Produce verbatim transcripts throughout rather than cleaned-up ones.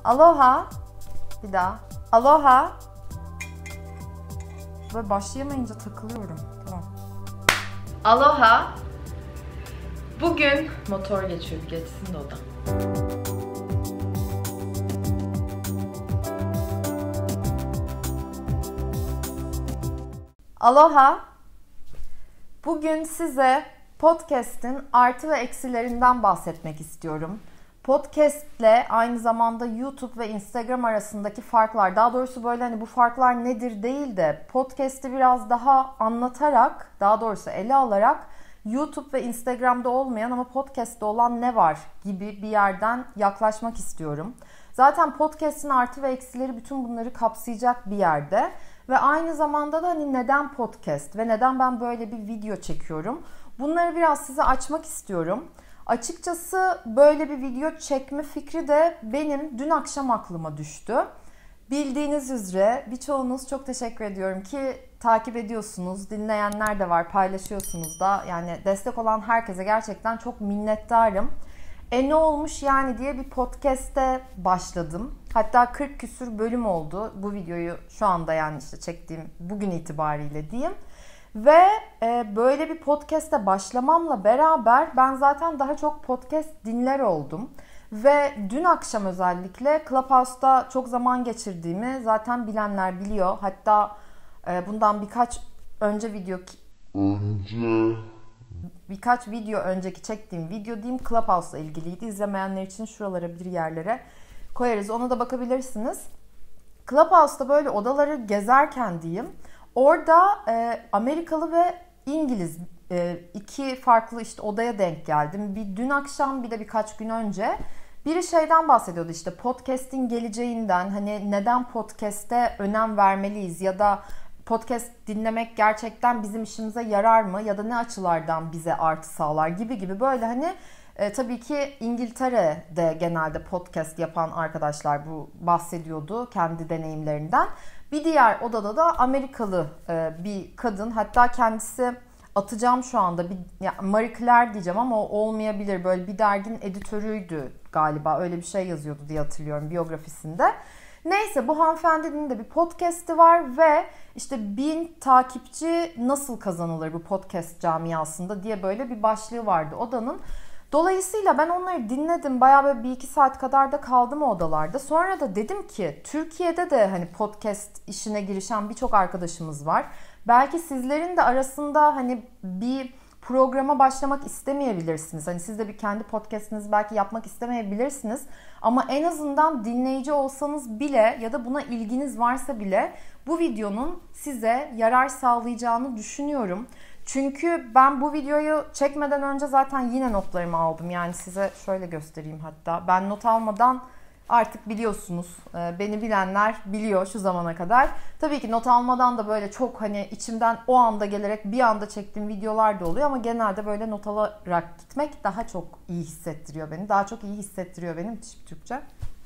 Aloha. Bir daha. Aloha. Böyle başlayamayınca takılıyorum. Tamam. Aloha. Bugün motor geçiyor. Geçsin de o da. Aloha. Bugün size podcast'in artı ve eksilerinden bahsetmek istiyorum. Podcast'le aynı zamanda YouTube ve Instagram arasındaki farklar, daha doğrusu böyle hani bu farklar nedir değil de podcast'i biraz daha anlatarak, daha doğrusu ele alarak YouTube ve Instagram'da olmayan ama podcast'te olan ne var gibi bir yerden yaklaşmak istiyorum. Zaten podcast'in artı ve eksileri bütün bunları kapsayacak bir yerde. Ve aynı zamanda da hani neden podcast ve neden ben böyle bir video çekiyorum? Bunları biraz size açmak istiyorum. Açıkçası böyle bir video çekme fikri de benim dün akşam aklıma düştü. Bildiğiniz üzere birçoğunuz, çok teşekkür ediyorum ki takip ediyorsunuz, dinleyenler de var, paylaşıyorsunuz da. Yani destek olan herkese gerçekten çok minnettarım. E ne olmuş yani diye bir podcast'te başladım. Hatta kırk küsür bölüm oldu bu videoyu şu anda, yani işte çektiğim bugün itibariyle diyeyim. Ve e, böyle bir podcast'e başlamamla beraber ben zaten daha çok podcast dinler oldum. Ve dün akşam özellikle Clubhouse'da çok zaman geçirdiğimi zaten bilenler biliyor. Hatta e, bundan birkaç önce video... Önce... Birkaç video önceki çektiğim video diyeyim Clubhouse'la ilgiliydi. İzlemeyenler için şuralara bir yerlere koyarız. Ona da bakabilirsiniz. Clubhouse'da böyle odaları gezerken diyeyim. Orada e, Amerikalı ve İngiliz e, iki farklı işte odaya denk geldim. Bir dün akşam bir de birkaç gün önce. Biri şeyden bahsediyordu, işte podcast'in geleceğinden, hani neden podcast'e önem vermeliyiz ya da podcast dinlemek gerçekten bizim işimize yarar mı ya da ne açılardan bize artı sağlar gibi gibi böyle hani e, tabii ki İngiltere'de genelde podcast yapan arkadaşlar bu bahsediyordu kendi deneyimlerinden. Bir diğer odada da Amerikalı e, bir kadın, hatta kendisi atacağım şu anda bir ya Marie Claire diyeceğim ama o olmayabilir, böyle bir derginin editörüydü galiba, öyle bir şey yazıyordu diye hatırlıyorum biyografisinde. Neyse, bu hanımefendinin de bir podcast'i var ve işte bin takipçi nasıl kazanılır bu podcast camiasında diye böyle bir başlığı vardı odanın. Dolayısıyla ben onları dinledim. Bayağı böyle bir iki saat kadar da kaldım o odalarda. Sonra da dedim ki Türkiye'de de hani podcast işine girişen birçok arkadaşımız var. Belki sizlerin de arasında hani bir programa başlamak istemeyebilirsiniz. Hani siz de bir kendi podcast'inizi belki yapmak istemeyebilirsiniz. Ama en azından dinleyici olsanız bile ya da buna ilginiz varsa bile bu videonun size yarar sağlayacağını düşünüyorum. Çünkü ben bu videoyu çekmeden önce zaten yine notlarımı aldım. Yani size şöyle göstereyim hatta. Ben not almadan artık biliyorsunuz, beni bilenler biliyor şu zamana kadar. Tabii ki not almadan da böyle çok hani içimden o anda gelerek bir anda çektiğim videolar da oluyor. Ama genelde böyle not alarak gitmek daha çok iyi hissettiriyor beni. Daha çok iyi hissettiriyor beni. Müthiş bir Türkçe.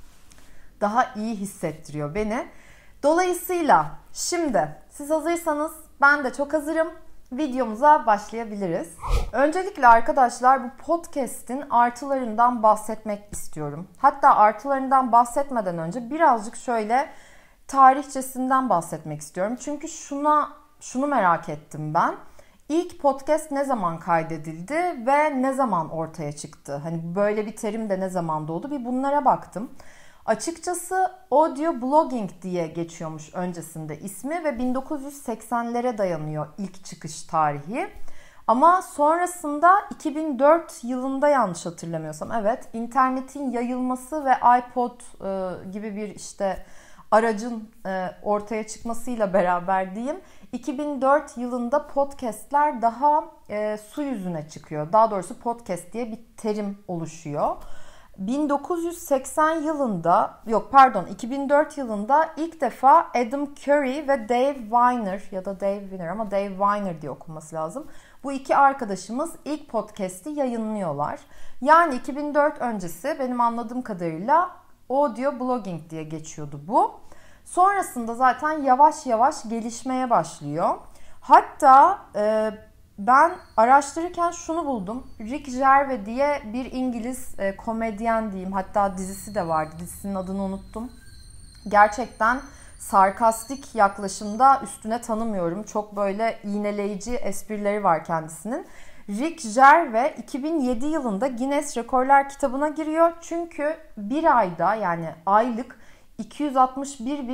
Daha iyi hissettiriyor beni. Dolayısıyla şimdi siz hazırsanız ben de çok hazırım. Videomuza başlayabiliriz. Öncelikle arkadaşlar bu podcast'in artılarından bahsetmek istiyorum. Hatta artılarından bahsetmeden önce birazcık şöyle tarihçesinden bahsetmek istiyorum. Çünkü şuna şunu merak ettim ben. İlk podcast ne zaman kaydedildi ve ne zaman ortaya çıktı? Hani böyle bir terim de ne zaman doğdu? Bir bunlara baktım. Açıkçası audio blogging diye geçiyormuş öncesinde ismi ve bin dokuz yüz seksenlere dayanıyor ilk çıkış tarihi. Ama sonrasında iki bin dört yılında, yanlış hatırlamıyorsam, evet, internetin yayılması ve iPod e, gibi bir işte aracın e, ortaya çıkmasıyla beraber diyeyim, iki bin dört yılında podcastler daha e, su yüzüne çıkıyor. Daha doğrusu podcast diye bir terim oluşuyor. bin dokuz yüz seksen yılında, yok pardon iki bin dört yılında ilk defa Adam Curry ve Dave Winer ya da Dave Winer ama Dave Winer diye okunması lazım. Bu iki arkadaşımız ilk podcast'i yayınlıyorlar. Yani iki bin dört öncesi benim anladığım kadarıyla audio blogging diye geçiyordu bu. Sonrasında zaten yavaş yavaş gelişmeye başlıyor. Hatta e, ben araştırırken şunu buldum. Rick Gervais diye bir İngiliz e, komedyen diyeyim. Hatta dizisi de vardı. Dizisinin adını unuttum. Gerçekten sarkastik yaklaşımda üstüne tanımıyorum. Çok böyle iğneleyici esprileri var kendisinin. Rick Gervais iki bin yedi yılında Guinness Rekorlar kitabına giriyor. Çünkü bir ayda yani aylık iki yüz altmış bir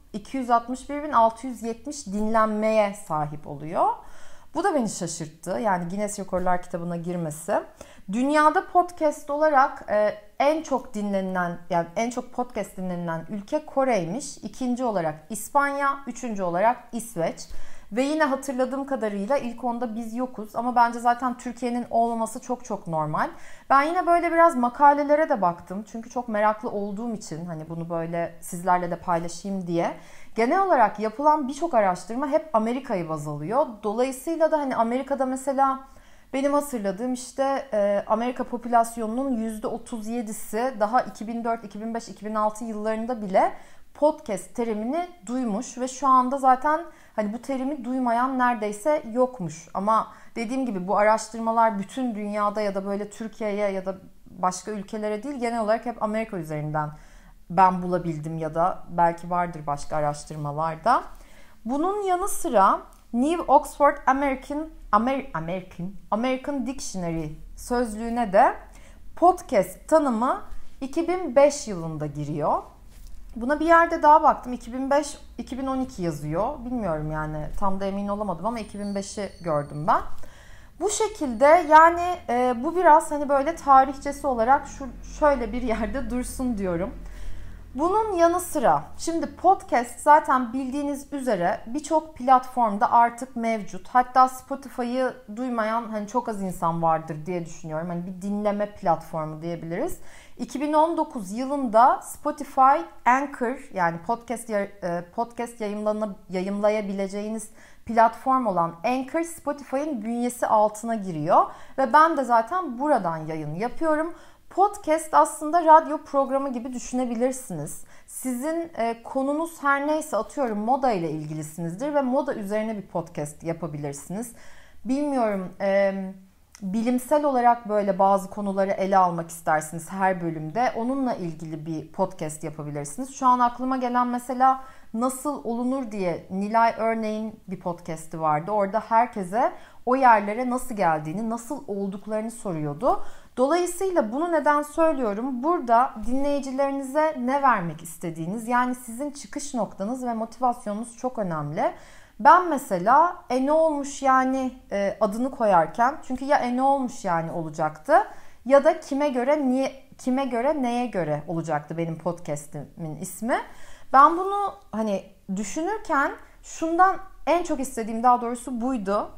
bin altı yüz yetmiş dinlenmeye sahip oluyor. Bu da beni şaşırttı. Yani Guinness Rekorlar kitabına girmesi. Dünyada podcast olarak e, en çok dinlenilen, yani en çok podcast dinlenilen ülke Kore'ymiş. İkinci olarak İspanya, üçüncü olarak İsveç. Ve yine hatırladığım kadarıyla ilk onda biz yokuz. Ama bence zaten Türkiye'nin olmaması çok çok normal. Ben yine böyle biraz makalelere de baktım. Çünkü çok meraklı olduğum için hani bunu böyle sizlerle de paylaşayım diye. Genel olarak yapılan birçok araştırma hep Amerika'yı baz alıyor. Dolayısıyla da hani Amerika'da mesela benim hatırladığım işte Amerika popülasyonunun yüzde otuz yedisi daha iki bin dört, iki bin beş, iki bin altı yıllarında bile podcast terimini duymuş ve şu anda zaten hani bu terimi duymayan neredeyse yokmuş. Ama dediğim gibi bu araştırmalar bütün dünyada ya da böyle Türkiye'ye ya da başka ülkelere değil, genel olarak hep Amerika üzerinden ben bulabildim ya da belki vardır başka araştırmalarda. Bunun yanı sıra New Oxford American Amer, American American Dictionary sözlüğüne de podcast tanımı iki bin beş yılında giriyor. Buna bir yerde daha baktım. iki bin beş iki bin on iki yazıyor. Bilmiyorum yani tam da emin olamadım ama iki bin beşi gördüm ben. Bu şekilde yani e, bu biraz hani böyle tarihçesi olarak şu şöyle bir yerde dursun diyorum. Bunun yanı sıra şimdi podcast zaten bildiğiniz üzere birçok platformda artık mevcut. Hatta Spotify'ı duymayan hani çok az insan vardır diye düşünüyorum. Hani bir dinleme platformu diyebiliriz. iki bin on dokuz yılında Spotify Anchor yani podcast podcast yayımlayabileceğiniz platform olan Anchor Spotify'ın bünyesi altına giriyor ve ben de zaten buradan yayın yapıyorum. Podcast aslında radyo programı gibi düşünebilirsiniz. Sizin e, konunuz her neyse, atıyorum moda ile ilgilisinizdir ve moda üzerine bir podcast yapabilirsiniz. Bilmiyorum, e, bilimsel olarak böyle bazı konuları ele almak istersiniz her bölümde. Onunla ilgili bir podcast yapabilirsiniz. Şu an aklıma gelen mesela Nasıl Olunur diye Nilay Örneğin bir podcast'i vardı. Orada herkese o yerlere nasıl geldiğini, nasıl olduklarını soruyordu. Dolayısıyla bunu neden söylüyorum? Burada dinleyicilerinize ne vermek istediğiniz, yani sizin çıkış noktanız ve motivasyonunuz çok önemli. Ben mesela e ne olmuş yani e, adını koyarken, çünkü ya e ne olmuş yani olacaktı ya da kime göre niye kime göre neye göre olacaktı benim podcastimin ismi. Ben bunu hani düşünürken şundan en çok istediğim, daha doğrusu buydu.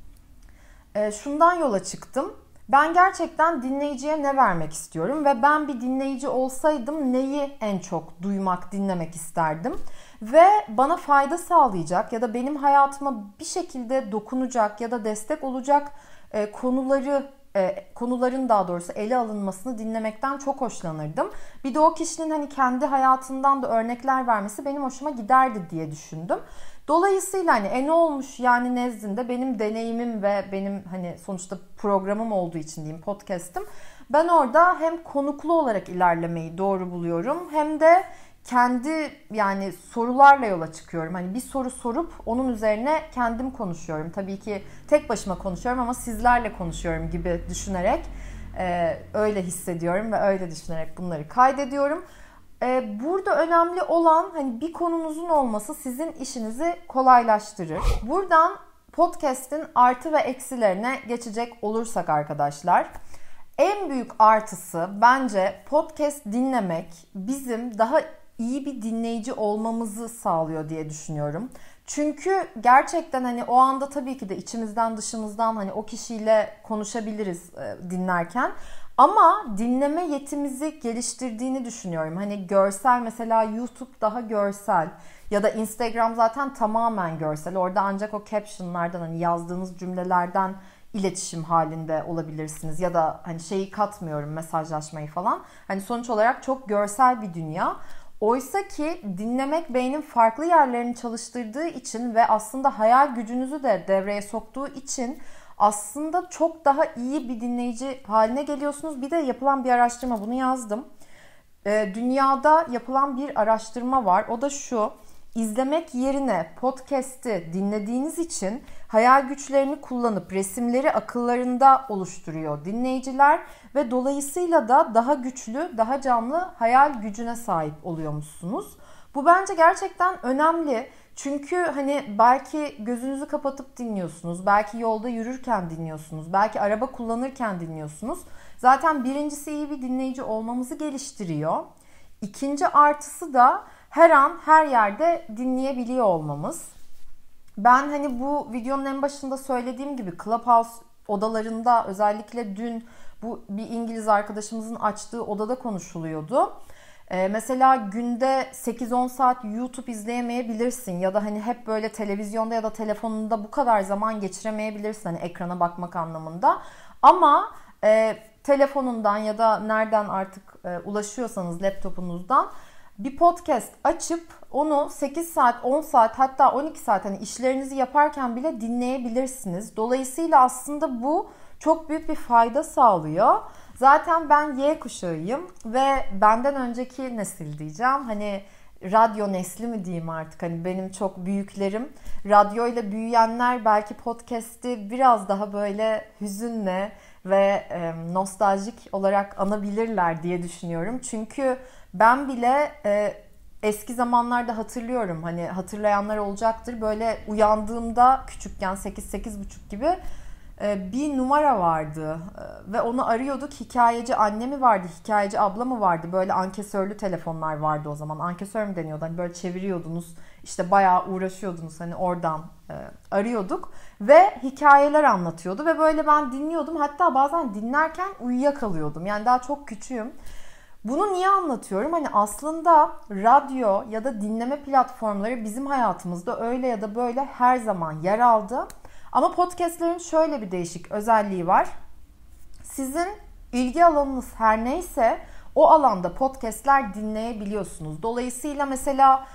E, şundan yola çıktım. Ben gerçekten dinleyiciye ne vermek istiyorum ve ben bir dinleyici olsaydım neyi en çok duymak, dinlemek isterdim ve bana fayda sağlayacak ya da benim hayatıma bir şekilde dokunacak ya da destek olacak e, konuları e, konuların daha doğrusu ele alınmasını dinlemekten çok hoşlanırdım. Bir de o kişinin hani kendi hayatından da örnekler vermesi benim hoşuma giderdi diye düşündüm. Dolayısıyla hani e ne olmuş yani nezdinde benim deneyimim ve benim hani sonuçta programım olduğu için diyeyim, podcast'ım. Ben orada hem konuklu olarak ilerlemeyi doğru buluyorum hem de kendi yani sorularla yola çıkıyorum. Hani bir soru sorup onun üzerine kendim konuşuyorum. Tabii ki tek başıma konuşuyorum ama sizlerle konuşuyorum gibi düşünerek e, öyle hissediyorum ve öyle düşünerek bunları kaydediyorum. Burada önemli olan hani bir konunuzun olması sizin işinizi kolaylaştırır. Buradan podcast'in artı ve eksilerine geçecek olursak arkadaşlar, en büyük artısı bence podcast dinlemek bizim daha iyi bir dinleyici olmamızı sağlıyor diye düşünüyorum. Çünkü gerçekten hani o anda tabii ki de içimizden dışımızdan hani o kişiyle konuşabiliriz dinlerken. Ama dinleme yetimizi geliştirdiğini düşünüyorum. Hani görsel, mesela YouTube daha görsel ya da Instagram zaten tamamen görsel. Orada ancak o captionlardan hani yazdığınız cümlelerden iletişim halinde olabilirsiniz. Ya da hani şeyi katmıyorum, mesajlaşmayı falan. Hani sonuç olarak çok görsel bir dünya. Oysa ki dinlemek beynin farklı yerlerini çalıştırdığı için ve aslında hayal gücünüzü de devreye soktuğu için aslında çok daha iyi bir dinleyici haline geliyorsunuz. Bir de yapılan bir araştırma, bunu yazdım. Dünyada yapılan bir araştırma var. O da şu: İzlemek yerine podcast'i dinlediğiniz için hayal güçlerini kullanıp resimleri akıllarında oluşturuyor dinleyiciler ve dolayısıyla da daha güçlü, daha canlı hayal gücüne sahip oluyormuşsunuz. Bu bence gerçekten önemli. Çünkü hani belki gözünüzü kapatıp dinliyorsunuz, belki yolda yürürken dinliyorsunuz, belki araba kullanırken dinliyorsunuz. Zaten birincisi iyi bir dinleyici olmamızı geliştiriyor. İkinci artısı da her an her yerde dinleyebiliyor olmamız. Ben hani bu videonun en başında söylediğim gibi Clubhouse odalarında, özellikle dün bu bir İngiliz arkadaşımızın açtığı odada konuşuluyordu. Ee, mesela günde sekiz on saat YouTube izleyemeyebilirsin ya da hani hep böyle televizyonda ya da telefonunda bu kadar zaman geçiremeyebilirsin hani ekrana bakmak anlamında. Ama e, telefonundan ya da nereden artık e, ulaşıyorsanız laptopunuzdan bir podcast açıp onu sekiz saat, on saat, hatta on iki saat hani işlerinizi yaparken bile dinleyebilirsiniz. Dolayısıyla aslında bu çok büyük bir fayda sağlıyor. Zaten ben Y kuşağıyım ve benden önceki nesil diyeceğim. Hani radyo nesli mi diyeyim artık, hani benim çok büyüklerim. Radyoyla büyüyenler belki podcast'i biraz daha böyle hüzünle ve e, nostaljik olarak anabilirler diye düşünüyorum. Çünkü ben bile e, eski zamanlarda hatırlıyorum, hani hatırlayanlar olacaktır. Böyle uyandığımda küçükken sekiz sekiz buçuk gibi e, bir numara vardı e, ve onu arıyorduk. Hikayeci anne mi vardı, hikayeci abla mı vardı? Böyle ankesörlü telefonlar vardı o zaman. Ankesör mü deniyordu? Hani böyle çeviriyordunuz, işte bayağı uğraşıyordunuz, hani oradan e, arıyorduk ve hikayeler anlatıyordu ve böyle ben dinliyordum. Hatta bazen dinlerken uyuyakalıyordum. Yani daha çok küçüğüm. Bunu niye anlatıyorum? Hani aslında radyo ya da dinleme platformları bizim hayatımızda öyle ya da böyle her zaman yer aldı. Ama podcastlerin şöyle bir değişik özelliği var. Sizin ilgi alanınız her neyse o alanda podcastler dinleyebiliyorsunuz. Dolayısıyla mesela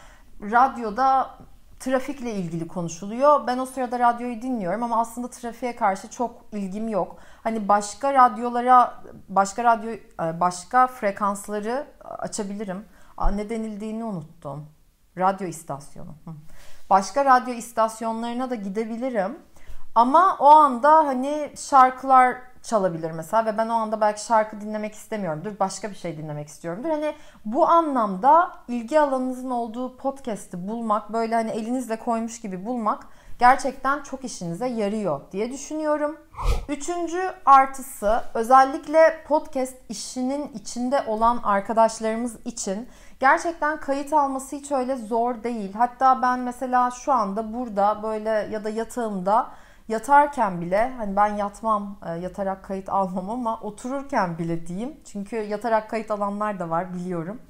radyoda trafikle ilgili konuşuluyor. Ben o sırada radyoyu dinliyorum ama aslında trafiğe karşı çok ilgim yok. Hani başka radyolara, başka radyo, başka frekansları açabilirim. Ne denildiğini unuttum. Radyo istasyonu. Başka radyo istasyonlarına da gidebilirim. Ama o anda hani şarkılar çalabilir mesela ve ben o anda belki şarkı dinlemek istemiyorumdur. Başka bir şey dinlemek istiyorumdur. Hani bu anlamda ilgi alanınızın olduğu podcast'i bulmak, böyle hani elinizle koymuş gibi bulmak gerçekten çok işinize yarıyor diye düşünüyorum. Üçüncü artısı, özellikle podcast işinin içinde olan arkadaşlarımız için gerçekten kayıt alması hiç öyle zor değil. Hatta ben mesela şu anda burada böyle ya da yatağımda yatarken bile, hani ben yatmam, yatarak kayıt almam ama otururken bile diyeyim. Çünkü yatarak kayıt alanlar da var biliyorum.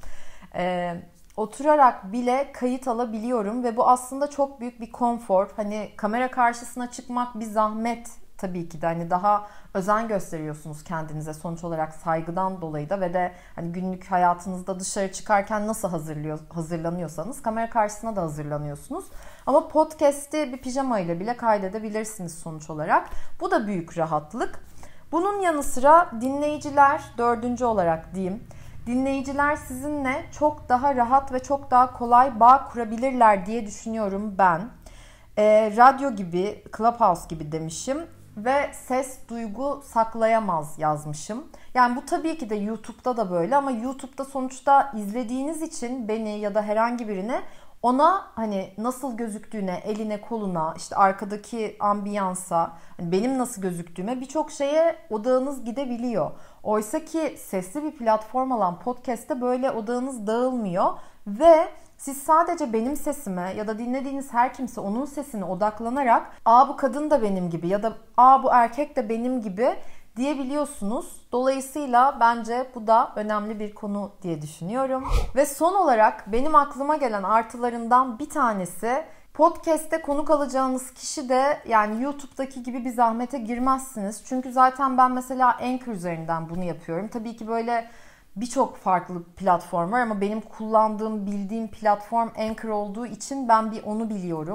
Ee, oturarak bile kayıt alabiliyorum ve bu aslında çok büyük bir konfor. Hani kamera karşısına çıkmak bir zahmet tabii ki de, hani daha özen gösteriyorsunuz kendinize sonuç olarak, saygıdan dolayı da ve de hani günlük hayatınızda dışarı çıkarken nasıl hazırlıyor, hazırlanıyorsanız kamera karşısına da hazırlanıyorsunuz. Ama podcast'i bir pijama ile bile kaydedebilirsiniz sonuç olarak. Bu da büyük rahatlık. Bunun yanı sıra dinleyiciler, dördüncü olarak diyeyim, dinleyiciler sizinle çok daha rahat ve çok daha kolay bağ kurabilirler diye düşünüyorum ben. E, radyo gibi, Clubhouse gibi demişim ve ses, duygu saklayamaz yazmışım. Yani bu tabii ki de YouTube'da da böyle ama YouTube'da sonuçta izlediğiniz için beni ya da herhangi birini, ona hani nasıl gözüktüğüne, eline, koluna, işte arkadaki ambiyansa, hani benim nasıl gözüktüğüme, birçok şeye odağınız gidebiliyor. Oysa ki sesli bir platform olan podcast'te böyle odağınız dağılmıyor ve siz sadece benim sesime ya da dinlediğiniz her kimse onun sesine odaklanarak "Aa, bu kadın da benim gibi" ya da "Aa, bu erkek de benim gibi" diyebiliyorsunuz. Dolayısıyla bence bu da önemli bir konu diye düşünüyorum. Ve son olarak benim aklıma gelen artılarından bir tanesi, podcast'te konuk alacağınız kişi de yani YouTube'daki gibi bir zahmete girmezsiniz. Çünkü zaten ben mesela Anchor üzerinden bunu yapıyorum. Tabii ki böyle birçok farklı platform var ama benim kullandığım, bildiğim platform Anchor olduğu için ben bir onu biliyorum.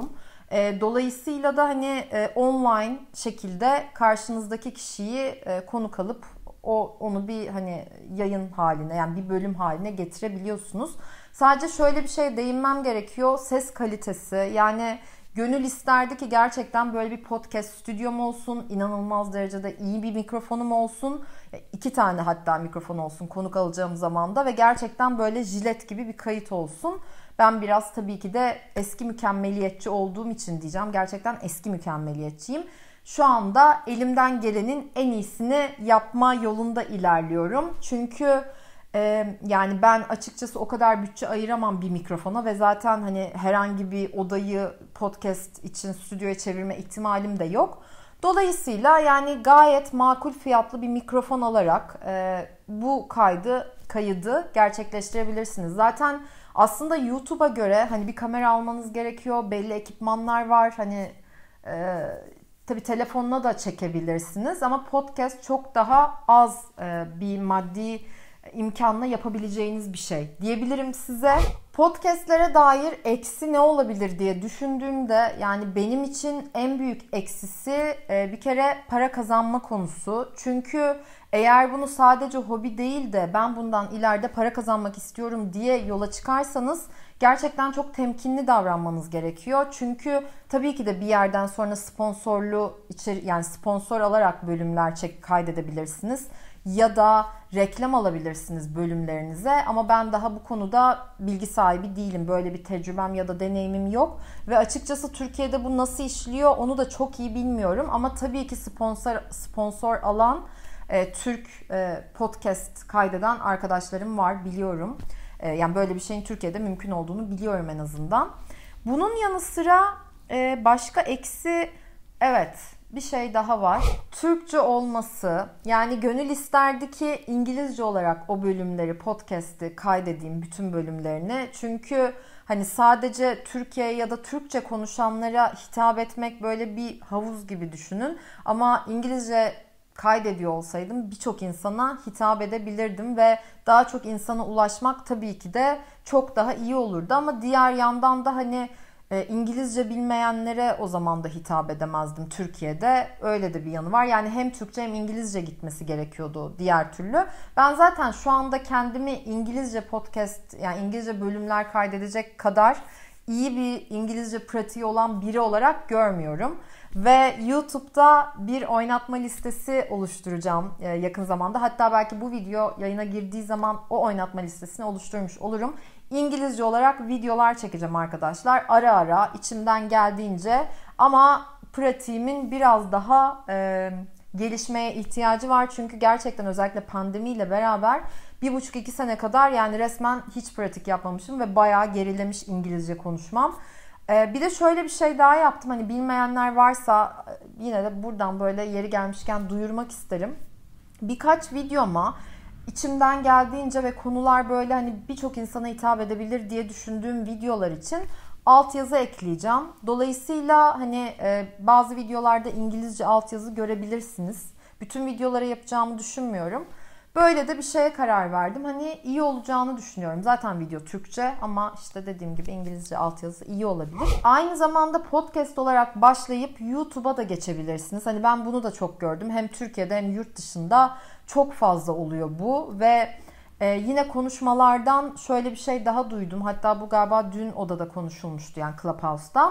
E, dolayısıyla da hani e, online şekilde karşınızdaki kişiyi e, konuk alıp o onu bir hani yayın haline, yani bir bölüm haline getirebiliyorsunuz. Sadece şöyle bir şey değinmem gerekiyor. Ses kalitesi, yani gönül isterdi ki gerçekten böyle bir podcast stüdyom olsun, inanılmaz derecede iyi bir mikrofonum olsun, iki tane hatta mikrofon olsun konuk alacağım zamanda ve gerçekten böyle jilet gibi bir kayıt olsun. Ben biraz tabii ki de eski mükemmeliyetçi olduğum için diyeceğim. Gerçekten eski mükemmeliyetçiyim. Şu anda elimden gelenin en iyisini yapma yolunda ilerliyorum. Çünkü e, yani ben açıkçası o kadar bütçe ayıramam bir mikrofona ve zaten hani herhangi bir odayı podcast için stüdyoya çevirme ihtimalim de yok. Dolayısıyla yani gayet makul fiyatlı bir mikrofon alarak e, bu kaydı kaydı gerçekleştirebilirsiniz. Zaten aslında YouTube'a göre hani bir kamera almanız gerekiyor, belli ekipmanlar var. Hani e, tabii telefonla da çekebilirsiniz ama podcast çok daha az e, bir maddi imkanla yapabileceğiniz bir şey diyebilirim size. Podcastlere dair eksi ne olabilir diye düşündüğümde yani benim için en büyük eksisi bir kere para kazanma konusu. Çünkü eğer bunu sadece hobi değil de ben bundan ileride para kazanmak istiyorum diye yola çıkarsanız gerçekten çok temkinli davranmanız gerekiyor. Çünkü tabii ki de bir yerden sonra sponsorlu içeri, yani sponsor alarak bölümler çek kaydedebilirsiniz. Ya da reklam alabilirsiniz bölümlerinize ama ben daha bu konuda bilgi sahibi değilim. Böyle bir tecrübem ya da deneyimim yok. Ve açıkçası Türkiye'de bu nasıl işliyor onu da çok iyi bilmiyorum. Ama tabii ki sponsor sponsor alan e, Türk e, podcast kaydeden arkadaşlarım var, biliyorum. E, yani böyle bir şeyin Türkiye'de mümkün olduğunu biliyorum en azından. Bunun yanı sıra e, başka eksi, evet, bir şey daha var. Türkçe olması. Yani gönül isterdi ki İngilizce olarak o bölümleri, podcast'i kaydedeyim, bütün bölümlerini. Çünkü hani sadece Türkiye ya da Türkçe konuşanlara hitap etmek böyle bir havuz gibi düşünün. Ama İngilizce kaydediyor olsaydım birçok insana hitap edebilirdim ve daha çok insana ulaşmak tabii ki de çok daha iyi olurdu. Ama diğer yandan da hani E, İngilizce bilmeyenlere o zaman da hitap edemezdim Türkiye'de. Öyle de bir yanı var. Yani hem Türkçe hem İngilizce gitmesi gerekiyordu diğer türlü. Ben zaten şu anda kendimi İngilizce podcast, yani İngilizce bölümler kaydedecek kadar iyi bir İngilizce pratiği olan biri olarak görmüyorum. Ve YouTube'da bir oynatma listesi oluşturacağım yakın zamanda. Hatta belki bu video yayına girdiği zaman o oynatma listesini oluşturmuş olurum. İngilizce olarak videolar çekeceğim arkadaşlar. Ara ara içimden geldiğince, ama pratiğimin biraz daha e, gelişmeye ihtiyacı var. Çünkü gerçekten özellikle pandemiyle beraber bir buçuk iki sene kadar yani resmen hiç pratik yapmamışım ve bayağı gerilemiş İngilizce konuşmam. E, bir de şöyle bir şey daha yaptım. Hani bilmeyenler varsa yine de buradan böyle yeri gelmişken duyurmak isterim. Birkaç videoma İçimden geldiğince ve konular böyle hani birçok insana hitap edebilir diye düşündüğüm videolar için altyazı ekleyeceğim. Dolayısıyla hani e, bazı videolarda İngilizce altyazı görebilirsiniz. Bütün videolara yapacağımı düşünmüyorum. Böyle de bir şeye karar verdim. Hani iyi olacağını düşünüyorum. Zaten video Türkçe ama işte dediğim gibi İngilizce altyazı iyi olabilir. Aynı zamanda podcast olarak başlayıp YouTube'a da geçebilirsiniz. Hani ben bunu da çok gördüm. Hem Türkiye'de hem yurt dışında çok fazla oluyor bu ve e, yine konuşmalardan şöyle bir şey daha duydum. Hatta bu galiba dün odada konuşulmuştu, yani Clubhouse'da.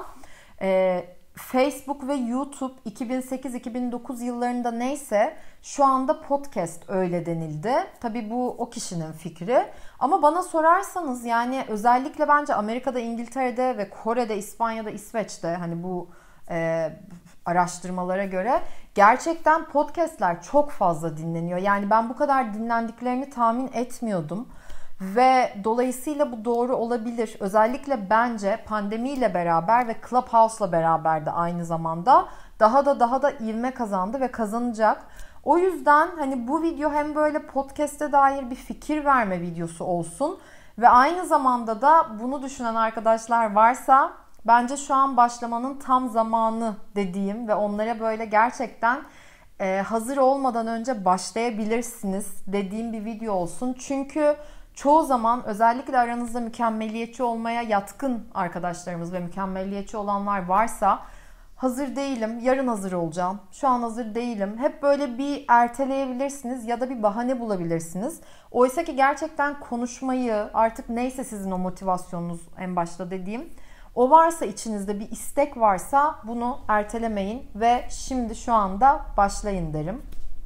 E, Facebook ve YouTube iki bin sekiz iki bin dokuz yıllarında neyse şu anda podcast öyle denildi. Tabii bu o kişinin fikri. Ama bana sorarsanız yani özellikle bence Amerika'da, İngiltere'de ve Kore'de, İspanya'da, İsveç'te hani bu e, araştırmalara göre gerçekten podcastler çok fazla dinleniyor. Yani ben bu kadar dinlendiklerini tahmin etmiyordum. Ve dolayısıyla bu doğru olabilir. Özellikle bence pandemiyle beraber ve Clubhouse'la beraber de aynı zamanda daha da daha da ivme kazandı ve kazanacak. O yüzden hani bu video hem böyle podcast'e dair bir fikir verme videosu olsun ve aynı zamanda da bunu düşünen arkadaşlar varsa bence şu an başlamanın tam zamanı dediğim ve onlara böyle gerçekten e, hazır olmadan önce başlayabilirsiniz dediğim bir video olsun. Çünkü çoğu zaman özellikle aranızda mükemmeliyetçi olmaya yatkın arkadaşlarımız ve mükemmeliyetçi olanlar varsa hazır değilim, yarın hazır olacağım, şu an hazır değilim. Hep böyle bir erteleyebilirsiniz ya da bir bahane bulabilirsiniz. Oysa ki gerçekten konuşmayı, artık neyse sizin o motivasyonunuz en başta dediğim, o varsa, içinizde bir istek varsa bunu ertelemeyin ve şimdi şu anda başlayın derim.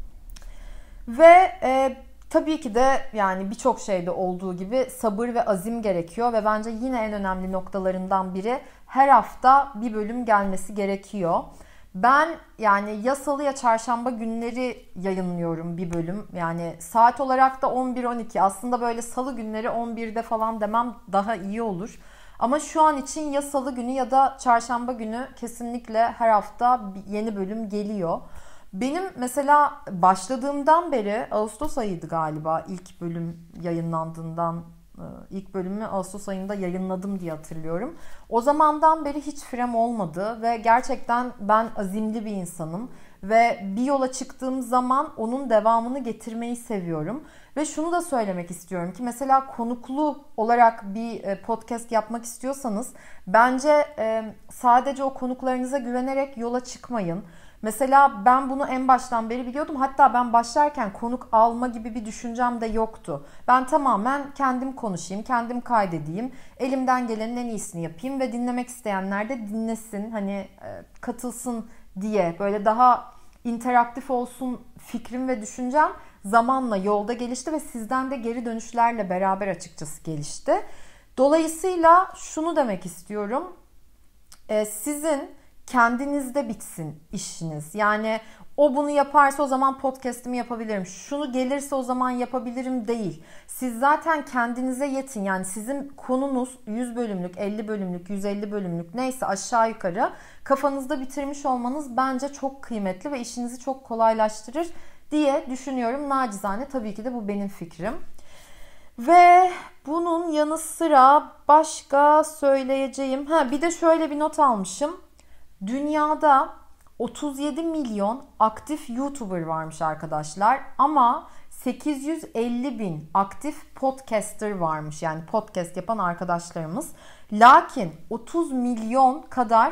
Ve e, tabii ki de yani birçok şeyde olduğu gibi sabır ve azim gerekiyor ve bence yine en önemli noktalarından biri her hafta bir bölüm gelmesi gerekiyor. Ben yani ya salı ya çarşamba günleri yayınlıyorum bir bölüm. Yani saat olarak da on bir on iki. Aslında böyle salı günleri on birde falan demem daha iyi olur. Ama şu an için ya salı günü ya da çarşamba günü kesinlikle her hafta yeni bölüm geliyor. Benim mesela başladığımdan beri Ağustos ayıydı galiba ilk bölüm yayınlandığından, ilk bölümü Ağustos ayında yayınladım diye hatırlıyorum. O zamandan beri hiç frem olmadı ve gerçekten ben azimli bir insanım ve bir yola çıktığım zaman onun devamını getirmeyi seviyorum. Ve şunu da söylemek istiyorum ki mesela konuklu olarak bir podcast yapmak istiyorsanız bence sadece o konuklarınıza güvenerek yola çıkmayın. Mesela ben bunu en baştan beri biliyordum. Hatta ben başlarken konuk alma gibi bir düşüncem de yoktu. Ben tamamen kendim konuşayım, kendim kaydedeyim. Elimden gelenin en iyisini yapayım ve dinlemek isteyenler de dinlesin, hani katılsın diye böyle daha interaktif olsun fikrim ve düşüncem zamanla yolda gelişti ve sizden de geri dönüşlerle beraber açıkçası gelişti. Dolayısıyla şunu demek istiyorum. Sizin kendinizde bitsin işiniz. Yani o bunu yaparsa o zaman podcast'imi yapabilirim. Şunu gelirse o zaman yapabilirim değil. Siz zaten kendinize yetin. Yani sizin konunuz yüz bölümlük, elli bölümlük, yüz elli bölümlük neyse aşağı yukarı kafanızda bitirmiş olmanız bence çok kıymetli ve işinizi çok kolaylaştırır diye düşünüyorum. Nacizane tabii ki de bu benim fikrim. Ve bunun yanı sıra başka söyleyeceğim. Ha bir de şöyle bir not almışım. Dünyada otuz yedi milyon aktif YouTuber varmış arkadaşlar ama sekiz yüz elli bin aktif podcaster varmış, yani podcast yapan arkadaşlarımız. Lakin otuz milyon kadar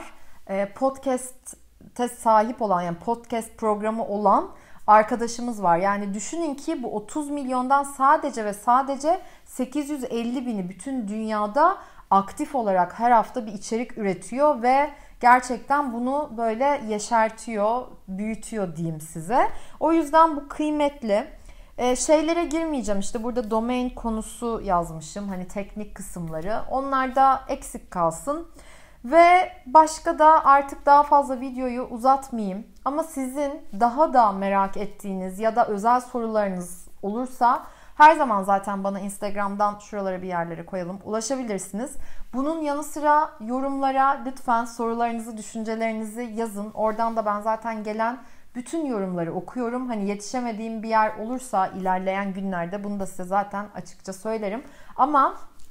podcast'e sahip olan, yani podcast programı olan arkadaşımız var. Yani düşünün ki bu otuz milyondan sadece ve sadece sekiz yüz elli bini bütün dünyada aktif olarak her hafta bir içerik üretiyor ve gerçekten bunu böyle yeşertiyor, büyütüyor diyeyim size. O yüzden bu kıymetli. Ee, şeylere girmeyeceğim. İşte burada domain konusu yazmışım. Hani teknik kısımları. Onlar da eksik kalsın. Ve başka da artık daha fazla videoyu uzatmayayım. Ama sizin daha da merak ettiğiniz ya da özel sorularınız olursa her zaman zaten bana Instagram'dan şuralara bir yerlere koyalım, ulaşabilirsiniz. Bunun yanı sıra yorumlara lütfen sorularınızı, düşüncelerinizi yazın. Oradan da ben zaten gelen bütün yorumları okuyorum. Hani yetişemediğim bir yer olursa ilerleyen günlerde bunu da size zaten açıkça söylerim. Ama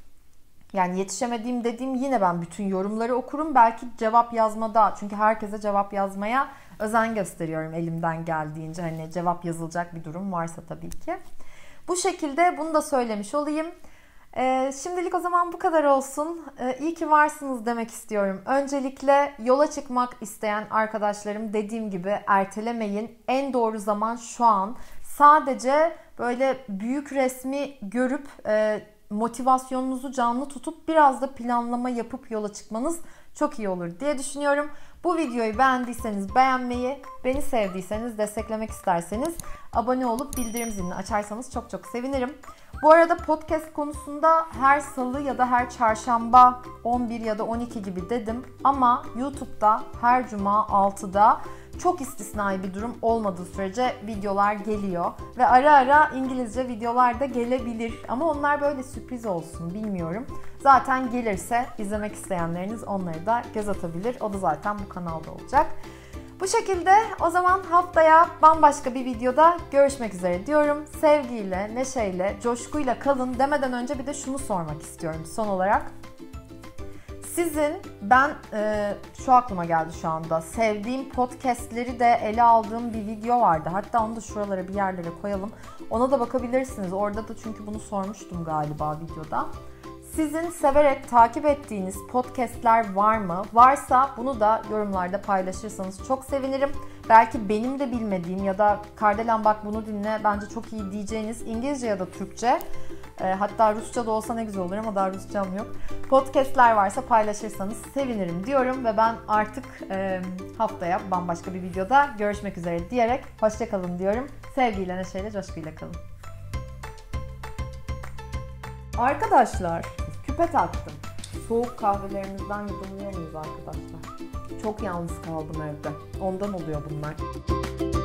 yani yetişemediğim dediğim, yine ben bütün yorumları okurum. Belki cevap yazmada, çünkü herkese cevap yazmaya özen gösteriyorum elimden geldiğince. Hani cevap yazılacak bir durum varsa tabii ki. Bu şekilde bunu da söylemiş olayım. Ee, şimdilik o zaman bu kadar olsun. Ee, iyi ki varsınız demek istiyorum. Öncelikle yola çıkmak isteyen arkadaşlarım, dediğim gibi ertelemeyin. En doğru zaman şu an. Sadece böyle büyük resmi görüp e, motivasyonunuzu canlı tutup biraz da planlama yapıp yola çıkmanız çok iyi olur diye düşünüyorum. Bu videoyu beğendiyseniz beğenmeyi, beni sevdiyseniz, desteklemek isterseniz abone olup bildirim zilini açarsanız çok çok sevinirim. Bu arada podcast konusunda her salı ya da her çarşamba on bir ya da on iki gibi dedim. Ama YouTube'da her cuma altıda çok istisnai bir durum olmadığı sürece videolar geliyor. Ve ara ara İngilizce videolar da gelebilir. Ama onlar böyle sürpriz olsun, bilmiyorum. Zaten gelirse izlemek isteyenleriniz onları da göz atabilir. O da zaten bu kanalda olacak. Bu şekilde o zaman haftaya bambaşka bir videoda görüşmek üzere diyorum. Sevgiyle, neşeyle, coşkuyla kalın demeden önce bir de şunu sormak istiyorum son olarak. Sizin, ben e, şu aklıma geldi şu anda, sevdiğim podcastleri de ele aldığım bir video vardı. Hatta onu da şuralara bir yerlere koyalım. Ona da bakabilirsiniz. Orada da çünkü bunu sormuştum galiba videoda. Sizin severek takip ettiğiniz podcastler var mı? Varsa bunu da yorumlarda paylaşırsanız çok sevinirim. Belki benim de bilmediğim ya da Kardelen bak bunu dinle bence çok iyi diyeceğiniz İngilizce ya da Türkçe, e, hatta Rusça da olsa ne güzel olur ama daha Rusçam yok, podcastler varsa paylaşırsanız sevinirim diyorum ve ben artık e, haftaya bambaşka bir videoda görüşmek üzere diyerek hoşça kalın diyorum. Sevgiyle, neşeyle, coşkuyla kalın. Arkadaşlar, küpe taktım. Soğuk kahvelerimizden yudumluyor muyuz arkadaşlar? Çok yalnız kaldım evde. Ondan oluyor bunlar.